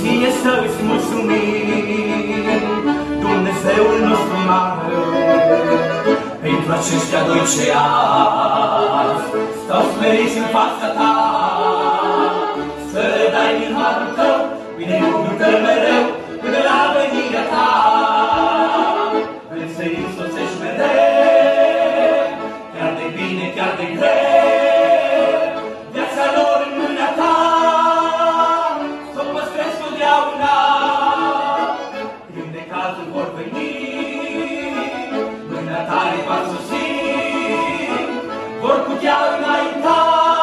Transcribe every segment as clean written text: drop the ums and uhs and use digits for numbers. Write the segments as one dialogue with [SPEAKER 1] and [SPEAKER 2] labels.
[SPEAKER 1] ție să-ți mulțumim, Dumnezeul nostru mare, pentru aceștia doi ce azi stau smeriți în fața ta, să le dai din harul tău, binecuvântă-l mereu, până la venirea ta. Vrem să-i însoțești mereu, chiar de bine, chiar de greu, viața lor în mâna ta, să o păstrezi totdeauna. Când de cazul vor veni, mâna ta le va sosi, vor putea înainta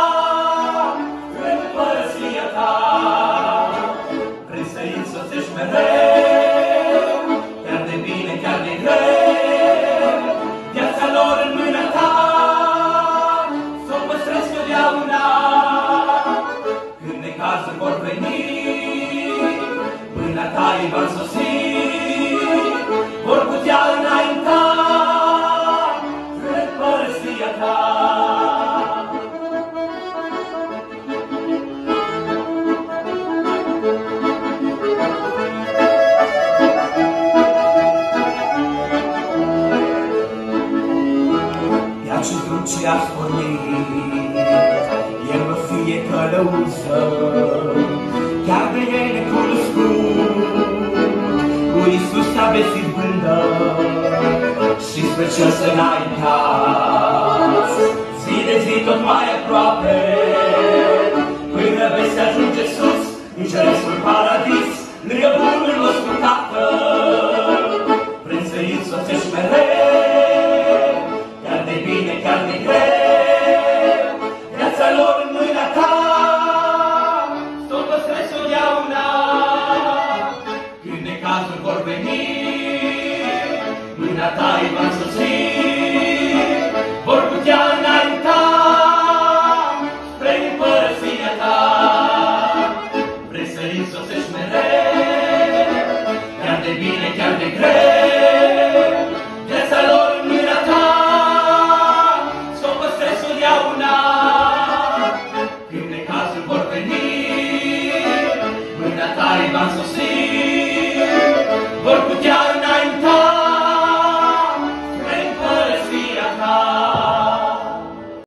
[SPEAKER 1] în părăția ta. Vrei să-i însoțești mereu, chiar de bine, chiar de greu, viața lor în mâna ta, să o păstrezi totdeauna. Când necazuri vor veni, mâna ta îi va sosi, vor putea înainta în părăția ta. Acest drum ce ați pornit, el va fie călăuză, chiar de ei necunoscut. Cu Iisus aveți izbândă și spre cer să înaintați, zi de zi tot mai aproape, până veți ajunge